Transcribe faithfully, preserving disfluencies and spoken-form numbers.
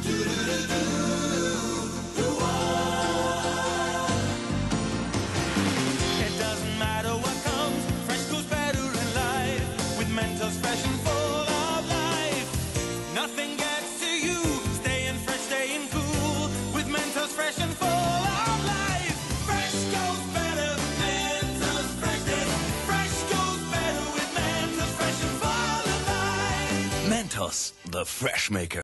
It doesn't matter what comes, fresh goes better in life. With Mentos fresh and full of life. Nothing gets to you, staying fresh, staying cool. With Mentos fresh and full of life. Fresh goes better with Mentos fresh. Fresh goes better with Mentos fresh and full of life. Mentos, the Freshmaker.